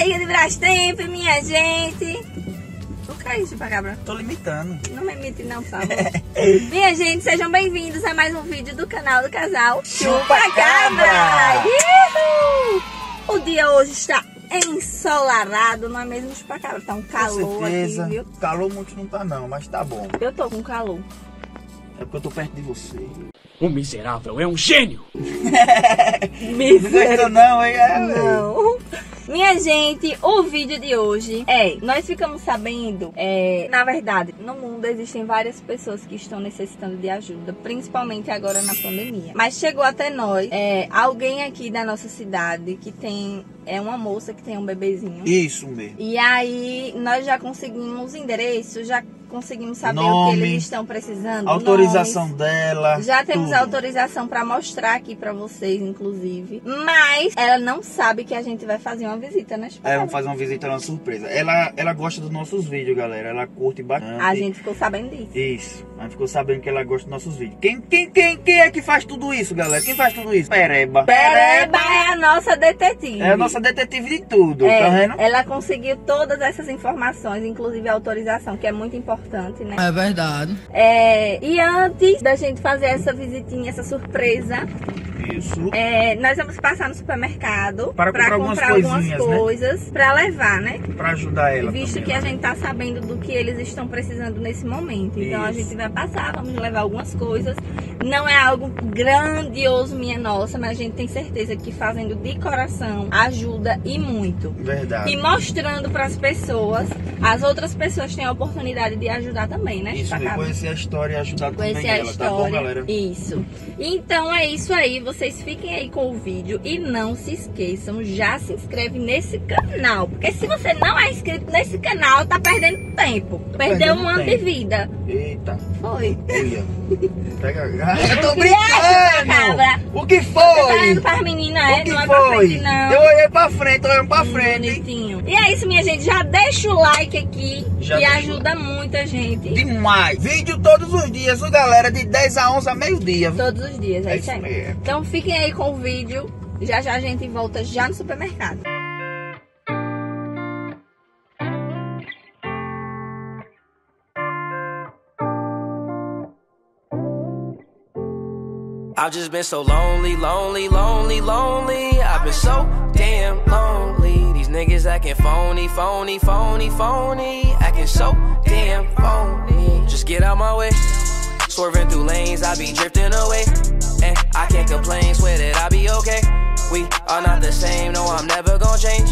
barriga de Brastemp, minha gente. O que é isso, Chupacabra? Tô limitando. Não me imite não, por favor. Minha gente, sejam bem-vindos a mais um vídeo do canal do casal Chupacabra. O dia hoje está ensolarado, não é mesmo, Chupacabra? Tá um calor aqui, viu? Calor muito não tá não, mas tá bom. Eu tô com calor. É porque eu tô perto de você. O miserável é um gênio! Miserável. Não, hein? Não. Minha gente, o vídeo de hoje nós ficamos sabendo, na verdade, no mundo existem várias pessoas que estão necessitando de ajuda, principalmente agora na pandemia. Mas chegou até nós, alguém aqui da nossa cidade que tem, uma moça que tem um bebezinho. Isso mesmo. E aí nós já conseguimos endereço, já conseguimos saber nome, o que eles estão precisando. Autorização nomes. dela. Já temos tudo. autorização para mostrar aqui para vocês, inclusive. Mas ela não sabe que a gente vai fazer uma visita, né? Vamos fazer uma visita, uma surpresa. Ela gosta dos nossos vídeos, galera. Ela curte bastante. A gente ficou sabendo disso. Isso. A gente ficou sabendo que ela gosta dos nossos vídeos. Quem é que faz tudo isso, galera? Quem faz tudo isso? Pereba. Pereba é a nossa detetive. É a nossa detetive de tudo, tá vendo? Ela conseguiu todas essas informações, inclusive a autorização, que é muito importante, né? É verdade. E antes da gente fazer essa visitinha, essa surpresa, isso. Nós vamos passar no supermercado para comprar algumas coisas, né? Para levar, né? Para ajudar ela. Visto também, que a gente tá sabendo do que eles estão precisando nesse momento. Então a gente vai passar, vamos levar algumas coisas. Não é algo grandioso, minha nossa, mas a gente tem certeza que fazendo de coração ajuda e muito. Verdade. E mostrando para as pessoas, as outras pessoas têm a oportunidade de ajudar também, né? Isso, de conhecer a história e ajudar conhecer também a ela, história, tá bom, galera? Isso. Então é isso aí, vocês fiquem aí com o vídeo e não se esqueçam, já se inscreve nesse canal, porque se você não é inscrito nesse canal, tá perdendo tempo. Perdeu um ano de vida. Eita. Foi. Olha. Pega. Eu tô brincando. O que foi? Você tá olhando para as meninas, o que não é foi? pra frente, não. Eu olhei pra frente, tô olhando pra frente. Bonitinho. E é isso, minha gente, já deixa o like aqui, já que ajuda muita gente. Demais. Vídeo todos os dias, galera, de 10 a 11 a meio-dia. Todos os dias, é isso aí. Mesmo. Então fiquem aí com o vídeo, já a gente volta já no supermercado. I've just been so lonely, lonely, lonely, lonely. I've been so damn lonely. These niggas acting phony, phony, phony, phony. Acting so damn phony. Just get out my way. Swerving through lanes, I be drifting away. And I can't complain, swear that I be okay. We are not the same, no, I'm never gonna change.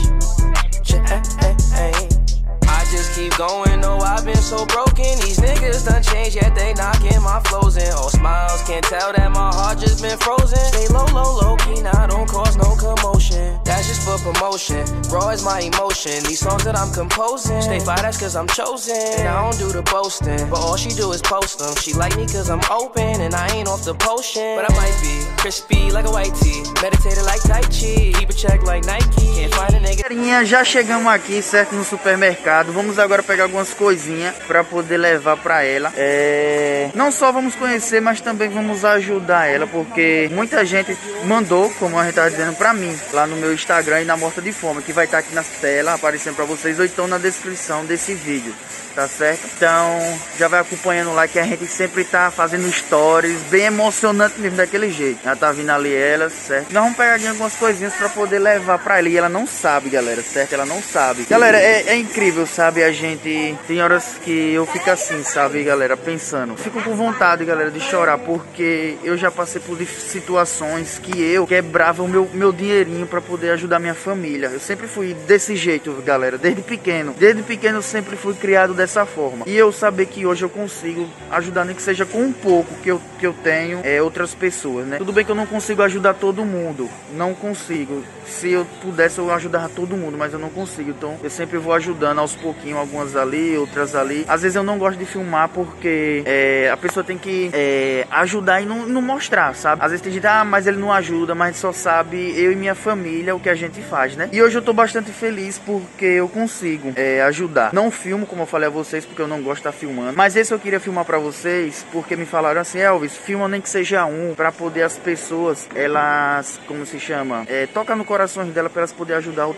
I just keep going, no, I've been so broken. These niggas done changed, yet they knocking my flows in. All smiles, can't tell that my heart just been frozen. Stay low, low, low key, now don't cause no commotion. That's just for promotion, raw is my emotion. These songs that I'm composing, stay fly, that's cause I'm chosen. I don't do the boasting, but all she do is post them. She like me cause I'm open, and I ain't off the potion. But I might be crispy like a white tee, meditated like Tai Chi, keep a check like Nike, can't find a nigga. Já chegamos aqui, certo, no supermercado. Vamos agora pegar algumas coisinhas para poder levar para ela. Não só vamos conhecer, mas também vamos ajudar ela, porque muita gente mandou, como a gente tá dizendo, para mim, lá no meu Instagram e na Morta de Fome, que vai estar aqui na tela, aparecendo para vocês, ou então na descrição desse vídeo. Tá certo? Então já vai acompanhando lá, que a gente sempre tá fazendo stories bem emocionante mesmo, daquele jeito. Já tá vindo ali ela, certo? Nós vamos pegar algumas coisinhas pra poder levar pra ela. E ela não sabe, galera, certo? Ela não sabe. Galera, é incrível, sabe? A gente... Tem horas que eu fico assim, sabe, galera? Pensando. Fico com vontade, galera, de chorar, porque eu já passei por situações que eu quebrava o meu dinheirinho pra poder ajudar minha família. Eu sempre fui desse jeito, galera, desde pequeno. Desde pequeno eu sempre fui criado dessa forma. E eu saber que hoje eu consigo ajudar, nem que seja com um pouco que eu tenho, outras pessoas, né? Tudo bem que eu não consigo ajudar todo mundo, não consigo. Se eu pudesse, eu ajudava todo mundo, mas eu não consigo. Então eu sempre vou ajudando aos pouquinhos, algumas ali, outras ali. Às vezes eu não gosto de filmar porque a pessoa tem que ajudar e não mostrar, sabe? Às vezes tem gente, mas ele não ajuda, mas só sabe eu e minha família o que a gente faz, né? E hoje eu tô bastante feliz porque eu consigo ajudar. Não filmo, como eu falei a vocês, porque eu não gosto de estar filmando, mas esse eu queria filmar pra vocês porque me falaram assim: Elvis, filma nem que seja um, pra poder as pessoas, elas, como se chama, toca no coração dela, pra elas poderem ajudar outras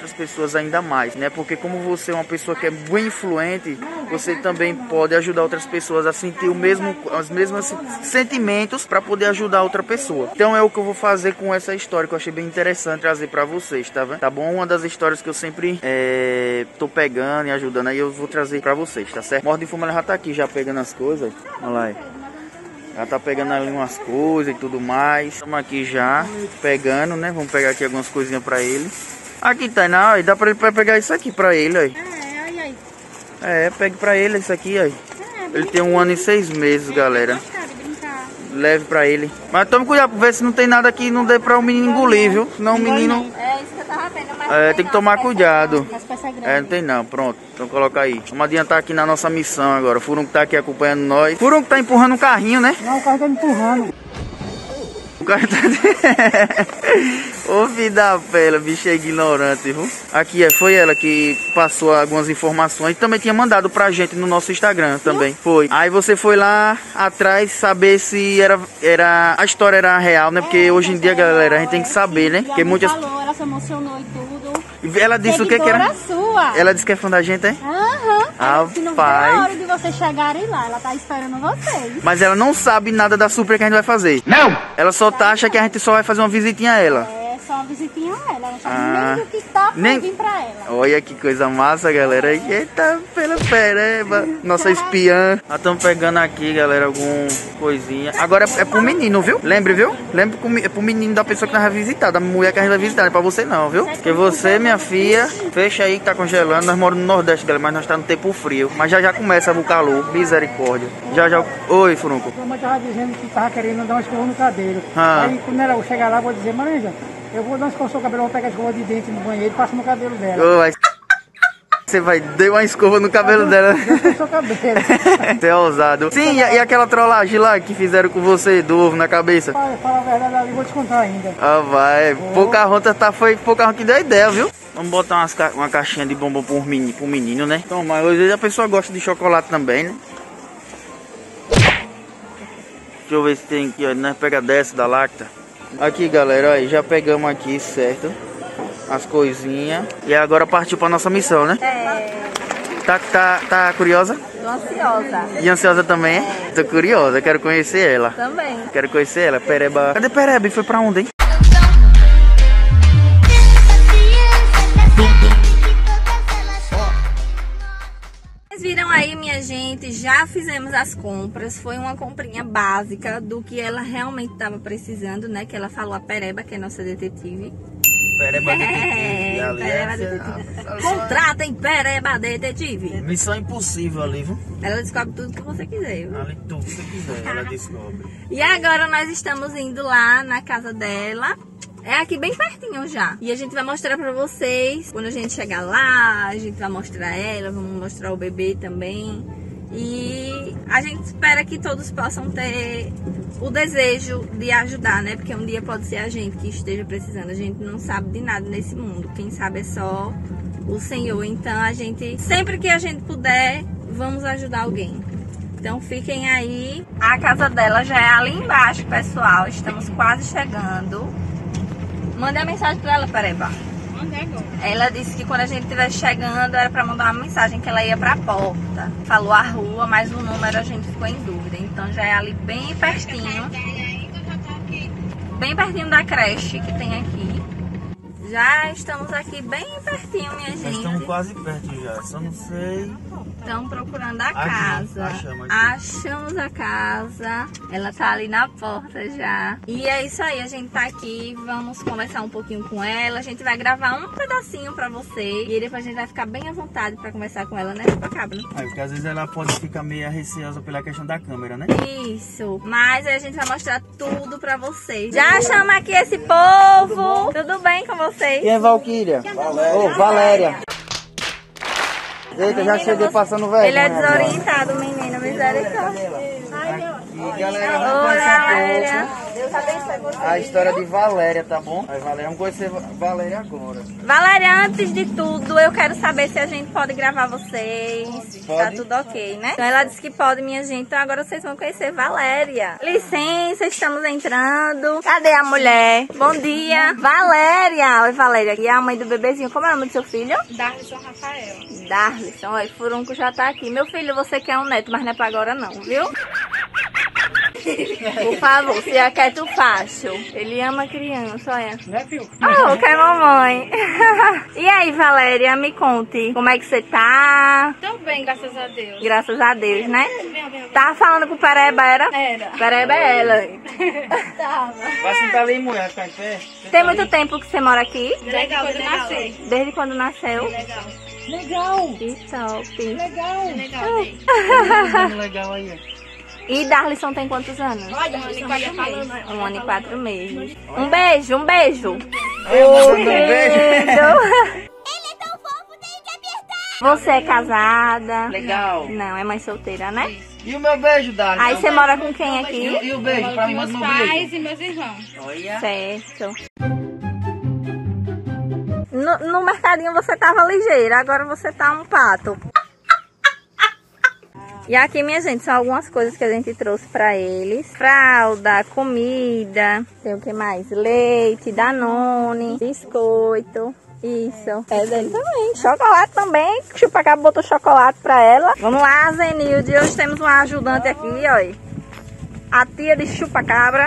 outras pessoas ainda mais, né? Porque como você é uma pessoa que é bem influente, você também pode ajudar outras pessoas a sentir os mesmos sentimentos para poder ajudar outra pessoa. Então é o que eu vou fazer com essa história, que eu achei bem interessante trazer para vocês, tá vendo? Tá bom? Uma das histórias que eu sempre tô pegando e ajudando, aí eu vou trazer para vocês, tá certo? Morre de Fome, ela já tá aqui já pegando as coisas. Olha lá aí. Já tá pegando ali umas coisas e tudo mais. Estamos aqui já pegando, né? Vamos pegar aqui algumas coisinhas pra ele. Aqui, Tainá, ó, dá pra ele pegar isso aqui pra ele, ó. Pegue pra ele isso aqui, ó. Ele tem 1 ano e 6 meses, galera. Leve pra ele. Mas tome cuidado pra ver se não tem nada aqui, não dê pra o menino engolir, viu? Senão o menino... É isso que eu tava vendo, mas tem que tomar cuidado. Não tem não, pronto. Então coloca aí. Vamos adiantar aqui na nossa missão agora. O Furunco tá aqui acompanhando nós. Furunco tá empurrando um carrinho, né? Não, o carro tá me empurrando. O cara tá... Ô filho da pela, bicho é ignorante, viu? Aqui, foi ela que passou algumas informações. Também tinha mandado pra gente no nosso Instagram também. Foi. Aí você foi lá atrás saber se a história era real, né? Porque hoje em dia, galera, a gente tem que saber, né? Porque muitas... Ela se emocionou e tudo. Ela disse o que era? Sua. Ela disse que é fã da gente, é? Aham. Que não pai. é a hora de vocês chegarem lá. Ela tá esperando vocês. Mas ela não sabe nada da surpresa que a gente vai fazer. Não! Ela só acha que a gente só vai fazer uma visitinha a ela. É só uma visitinha a ela. Ela não sabe nem o que tá pra vir pra ela. Olha que coisa massa, galera. Eita, pela pereba. Nossa espiã. Nós estamos pegando aqui, galera, alguma coisinha. Agora é pro menino, viu? Lembre, viu? Lembre que é pro menino da pessoa que nós vai visitar. Da mulher que a gente vai visitar. Não é pra você não, viu? Porque você, minha filha, fecha aí que tá congelando. Nós moramos no Nordeste, galera, mas nós tá no tempo frio. Mas já começa o calor. Misericórdia. Já. Oi, Furunco. A mamãe tava dizendo que tava querendo dar uma escova no cabelo. Ah. Aí quando ela chegar lá, eu vou dizer, Maranja, eu vou dar uma escova no seu cabelo, eu vou pegar a escova de dente no banheiro e passo no cabelo dela. Você vai dar uma escova no cabelo dela. No seu cabelo. Você é ousado. Sim, e aquela trollagem lá que fizeram com você do ovo na cabeça? Fala a verdade ali, vou te contar ainda. Ah, vai. Foi Pocahontas que deu a ideia, viu? Vamos botar uma caixinha de bombom pro menino, né? Então, mas às vezes a pessoa gosta de chocolate também, né? Deixa eu ver se tem aqui, ó, né? Pega dessa da Lacta. Aqui, galera, ó, já pegamos aqui, certo? As coisinhas. E agora partiu pra nossa missão, né? Tá curiosa? Tô ansiosa. E ansiosa também, é? Tô curiosa, quero conhecer ela. Também. Quero conhecer ela. Pereba. Cadê Pereba? E foi pra onde, hein? Vocês viram aí, minha gente, já fizemos as compras. Foi uma comprinha básica do que ela realmente estava precisando, né? Que ela falou a Pereba, que é nossa detetive. Pereba Detetive. Pereba Detetive. Contratem Pereba Detetive. Missão impossível ali, viu? Ela descobre tudo que você quiser, viu? Ali tudo que você quiser, ela descobre. E agora nós estamos indo lá na casa dela. É aqui bem pertinho já. E a gente vai mostrar pra vocês. Quando a gente chegar lá, a gente vai mostrar ela, vamos mostrar o bebê também. E a gente espera que todos possam ter o desejo de ajudar, né? Porque um dia pode ser a gente que esteja precisando. A gente não sabe de nada nesse mundo. Quem sabe é só o Senhor. Então a gente, sempre que a gente puder, vamos ajudar alguém. Então fiquem aí. A casa dela já é ali embaixo, pessoal. Estamos quase chegando. Mande a mensagem pra ela, Pereba. Mandei agora. Ela disse que quando a gente estivesse chegando era pra mandar uma mensagem que ela ia pra porta. Falou a rua, mas o número a gente ficou em dúvida. Então já é ali bem pertinho. Bem pertinho da creche que tem aqui. Já estamos aqui bem pertinho, minha gente. Nós estamos quase perto já, só não sei. Estamos procurando a Aqui, casa. Achamos a casa. Ela tá ali na porta já. E é isso aí, a gente tá aqui. Vamos conversar um pouquinho com ela. A gente vai gravar um pedacinho pra vocês. E depois a gente vai ficar bem à vontade pra conversar com ela, né, Chupacabra? Porque às vezes ela pode ficar meio receosa pela questão da câmera, né? Isso. Mas aí a gente vai mostrar tudo pra vocês. Já chama aqui esse povo. Tudo bem com vocês? Quem é Valquíria? Valéria. Eita, já cheguei passando velho. Ele é desorientado, menino, misericórdia. galera, vamos conhecer um Valéria. pouco Deus abençoe você. a história de Valéria, tá bom? Aí, Valéria, vamos conhecer Valéria agora. Valéria, antes de tudo, eu quero saber se a gente pode gravar vocês. Pode. Tá tudo ok, né? Então ela disse que pode, minha gente. Então agora vocês vão conhecer Valéria. Licença, estamos entrando. Cadê a mulher? Bom dia. Valéria. Oi, Valéria. E a mãe do bebezinho. Como é o nome do seu filho? Darlison Rafael. Darlison. Oi, Furunco já tá aqui. Meu filho, você quer um neto, mas não é pra agora não, viu? Por favor, se é quieto fácil. Ele ama criança, olha. Né, filho? Oh, quer mamãe. E aí, Valéria, me conte. Como é que você tá? Tô bem, graças a Deus. Graças a Deus, né? Vem. Tava falando com o Pereba, era? Era. Pereba é ela. Tava. Vai sentar ali, mulher, ficar em pé. Tem muito tempo que você mora aqui? Desde quando eu nasci. Desde quando nasceu? Legal. Legal. Que top. Legal. Legal. Legal aí. E Darlison tem quantos anos? Olha, 4 meses. 1 ano e 4 meses. Um beijo, um beijo. Ô, beijo. Você é casada? Legal. Não, é mãe solteira, né? E o meu beijo, Dali? Aí você mora com quem aqui? E o beijo? Pra mim, Meus manda meu beijo. pais e meus irmãos. Olha. Certo. No mercadinho você tava ligeira, agora você tá um pato. E aqui, minha gente, são algumas coisas que a gente trouxe pra eles. Fralda, comida, tem o que mais? Leite, Danone, biscoito. Isso. É dele também. Chocolate também. Chupacabra botou chocolate pra ela. Vamos lá, Zenilde. Hoje temos uma ajudante aqui, ó. A tia de chupacabra.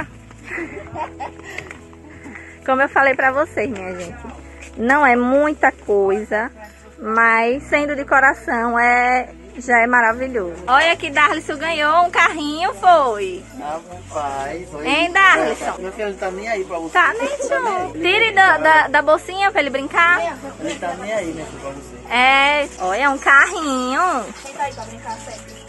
Como eu falei pra vocês, minha gente. Não é muita coisa, mas sendo de coração já é maravilhoso. Olha que Darlison ganhou um carrinho, foi. Ah, pai. Hein, Darlison? Meu filho não tá nem aí pra você. Tá, nem tchau. Tire da bolsinha pra ele brincar. Ele tá nem aí, meu filho, pra você. É, olha, um carrinho. Senta aí pra brincar, sério.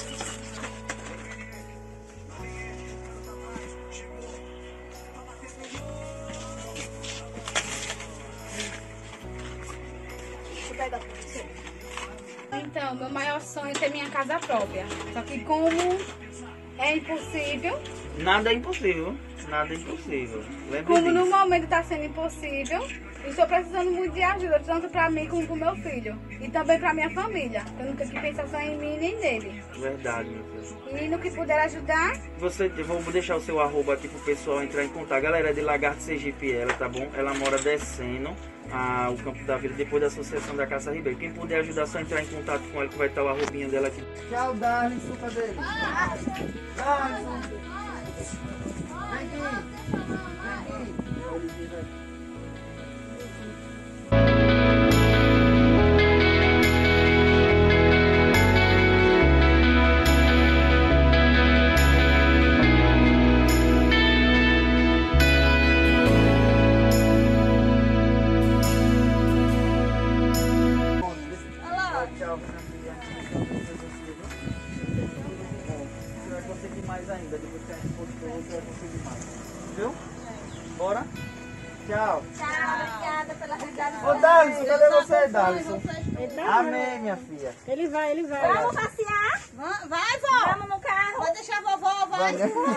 Então, meu maior sonho é ter minha casa própria. Só que como é impossível, Nada é impossível. Nada é impossível. Lembre como no disso. momento está sendo impossível, estou precisando muito de ajuda, tanto para mim como para o meu filho. E também para minha família. Eu nunca quis pensar só em mim nem nele. Verdade, meu filho. E no que puder ajudar, Eu vou deixar o seu arroba aqui pro pessoal entrar em contato. Galera, é de Lagarto Sergipe, ela, tá bom? Ela mora descendo o Campo da Vila, depois da Associação da Caça Ribeiro. Quem puder ajudar, só entrar em contato com ela, que vai estar o arrobinho dela aqui. Tchau, Darlison, cadê ele? Darlison. Vem aqui. Vem aqui. Tchau, minha filha. Você vai conseguir mais ainda. Depois que a gente postou, você vai conseguir mais. Viu? Bora? Tchau. Obrigada pela ajuda. Ô, Darlison, cadê você, Darlison? Amém, minha filha. Ele vai. Vamos passear? vai, vó! Vamos no carro? Pode deixar a vovó, vai!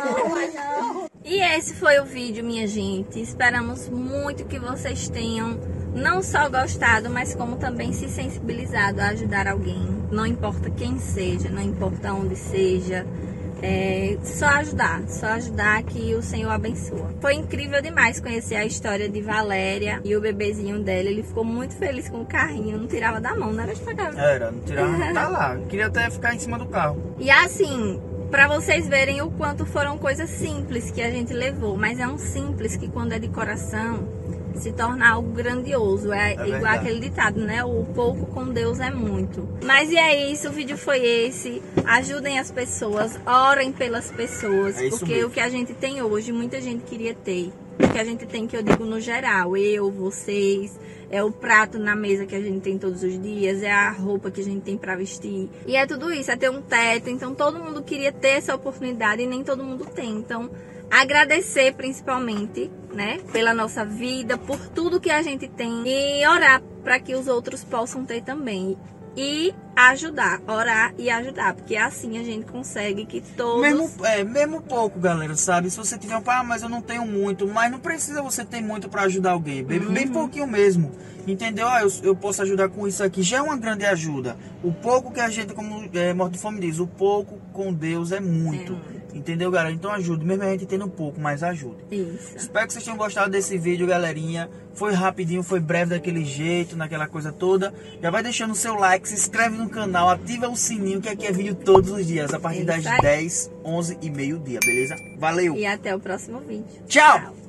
E esse foi o vídeo, minha gente. Esperamos muito que vocês tenham não só gostado, mas como também se sensibilizado a ajudar alguém. Não importa quem seja, não importa onde seja. Só ajudar que o Senhor abençoa. Foi incrível demais conhecer a história de Valéria e o bebezinho dela. Ele ficou muito feliz com o carrinho, não tirava da mão, não era de pagar. Era, não tirava, não tá lá. Queria até ficar em cima do carro. E assim, pra vocês verem o quanto foram coisas simples que a gente levou, mas é um simples que quando é de coração se torna algo grandioso. É igual verdade. aquele ditado, né? O pouco com Deus é muito. Mas e é isso, o vídeo foi esse. Ajudem as pessoas, orem pelas pessoas, É isso porque mesmo. o que a gente tem hoje, muita gente queria ter. O que a gente tem, que eu digo no geral, eu, vocês, é o prato na mesa que a gente tem todos os dias, é a roupa que a gente tem pra vestir. E é tudo isso, é ter um teto. Então todo mundo queria ter essa oportunidade e nem todo mundo tem. Então agradecer principalmente, né, pela nossa vida, por tudo que a gente tem e orar para que os outros possam ter também. e ajudar, orar e ajudar, porque assim a gente consegue que todos... Mesmo pouco, galera, sabe? Se você tiver mas eu não tenho muito, mas não precisa você ter muito pra ajudar alguém, bem pouquinho mesmo, entendeu? Eu posso ajudar com isso aqui, já é uma grande ajuda. O pouco que a gente, como Morto de Fome diz, o pouco com Deus é muito. Entendeu, galera? Então ajude, mesmo a gente tendo pouco, mas ajude. Isso. Espero que vocês tenham gostado desse vídeo, galerinha. Foi rapidinho, foi breve daquele jeito, naquela coisa toda. Já vai deixando o seu like, se inscreve no canal, ativa o sininho, que aqui é vídeo todos os dias, a partir das 10, 11 e meio-dia, beleza? Valeu! E até o próximo vídeo. Tchau.